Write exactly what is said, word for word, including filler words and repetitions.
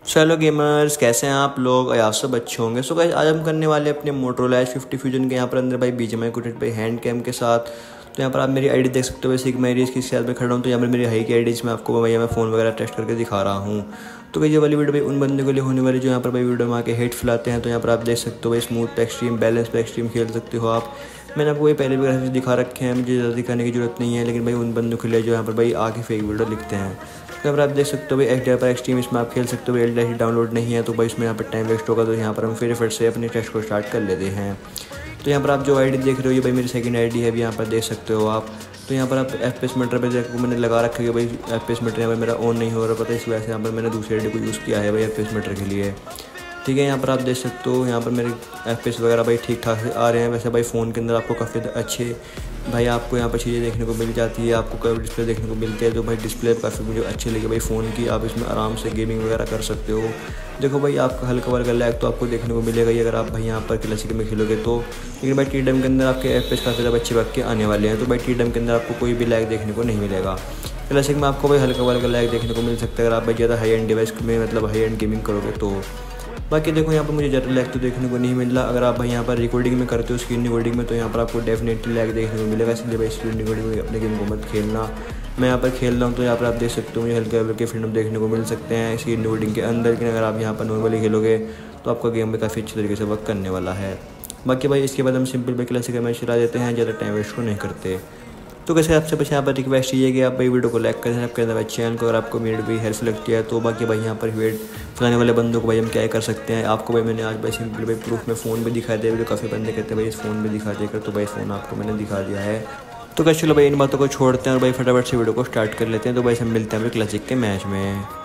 चलो गेमर्स, कैसे हैं आप लोग? आप सब अच्छे होंगे। सो गाइस, आज हम करने वाले अपने मोटोरोला एच फिफ्टी फ्यूजन के यहाँ पर अंदर भाई बीजीएमआई कनेक्टेड भाई हैंड कैम के साथ। तो यहाँ पर आप मेरी आईडी देख सकते हो, वैसे कि मेरी इसके साथ में खड़ा हूँ। तो यहाँ पर मेरी हाई की आईडी मैं आपको भैया मैं फ़ोन वगैरह टेस्ट करके दिखा रहा हूँ। तो ये वाली वीडियो भाई उन बंदे के लिए होने वाली जो यहाँ पर भाई वीडियो में आके हेट फैलाते हैं। तो यहाँ पर आप देख सकते हो भाई स्मूथ पे एक्सट्रीम, बैलेंस पे एक्सट्रीम खेल सकते हो आप। मैंने आपको भाई पहले भी ग्राफिक्स दिखा रखे हैं, मुझे ज़्यादा दिखाने की जरूरत नहीं है। लेकिन भाई उन बंदों के लिए जो यहाँ पर भाई आके फेक वीडियो लिखते हैं। तो यहाँ पर आप देख सकते हो भाई एच डी आर पर एक्सट्रीम इसमें आप खेल सकते हो। एल डी डाउनलोड नहीं है तो भाई इसमें यहाँ पर टाइम वेस्ट होगा। तो यहाँ पर हम फिर फिर से अपने टेस्ट को स्टार्ट कर लेते हैं। तो यहाँ पर आप जो आईडी देख रहे हो ये भाई मेरी सेकंड आईडी है, अभी यहाँ पर देख सकते हो आप। तो यहाँ पर आप एफ पी एस मीटर पर देखो मैंने लगा रखा है भाई एफ पी एस मीटर यहाँ पर मेरा ऑन नहीं हो रहा, पता है इस वजह से यहाँ पर मैंने दूसरी आईडी को यूज़ किया है भाई एफ पी एस मीटर के लिए। ठीक है, यहाँ पर आप देख सकते हो यहाँ पर मेरे एफ पी एस वगैरह भाई ठीक ठाक से आ रहे हैं। वैसे भाई फ़ोन के अंदर आपको काफ़ी अच्छे भाई आपको यहाँ पर चीज़ें देखने को मिल जाती है, आपको कभी डिस्प्ले देखने को मिलती है। तो भाई डिस्प्ले काफ़ी मुझे अच्छी लगी भाई फ़ोन की, आप इसमें आराम से गेमिंग वगैरह कर सकते हो। देखो भाई आपका हल्का वर्का लैग तो आपको देखने को मिलेगा ही अगर आप भाई यहाँ पर क्लासिक में खेलोगे तो। लेकिन भाई टी डम के अंदर आपके एफ पी एस काफ़ी ज़्यादा अच्छे भाग के आने वाले हैं। तो भाई टी डम के अंदर आपको कोई भी लैग देखने को नहीं मिलेगा। क्लासिक में आपको भाई हल्का वर्का लैग देखने को मिल सकता है अगर आप भाई ज़्यादा हाई एंड डिवाइस में मतलब हाई एंड गेमिंग करोगे तो। बाकी देखो यहाँ पर मुझे ज़्यादा लैग तो देखने को नहीं मिल रहा। अगर आप भाई यहाँ पर रिकॉर्डिंग में करते हो, स्क्रीन रिकॉर्डिंग में, तो यहाँ पर आपको डेफिनेटली लैग देखने को मिलेगा। इसलिए भाई स्क्रीन रिकॉर्डिंग में अपने गेम को मत खेलना। मैं यहाँ पर खेल रहा हूँ तो यहाँ पर आप देख सकते हो मुझे हल्के हल्के फ्रीडम देखने को मिल सकते हैं स्क्रीन रिकॉर्डिंग के अंदर। लेकिन अगर आप यहाँ पर नॉर्मली खेलोगे तो आपका गेम भी काफ़ी अच्छी तरीके से वर्क करने वाला है। बाकी भाई इसके बाद हम सिंपल भाई क्लासिक मैच चला देते हैं, ज़्यादा टाइम वेस्ट को नहीं करते। तो कैसे आपसे बस यहाँ पर रिक्वेस्ट ये है कि आप भाई वीडियो को लाइक करें, आपके अंदर चैनल को अगर आपको मेरी भी हेल्प लगती है तो। बाकी भाई यहाँ पर वेट फैलाने वाले बंदों को भाई हम क्या कर सकते हैं। आपको भाई मैंने आज भाई सिंपल भाई प्रूफ में फ़ोन भी दिखा दिया। वीडियो काफ़ी बंदे कहते हैं भाई इस फ़ोन में दिखा देकर, तो भाई फ़ोन आपको मैंने दिखा दिया है। तो कैसे चलो भाई इन बातों को छोड़ते हैं और भाई फटाफट से वीडियो को स्टार्ट कर लेते हैं। तो भाई हम मिलते हैं भाई क्लासिक के मैच में।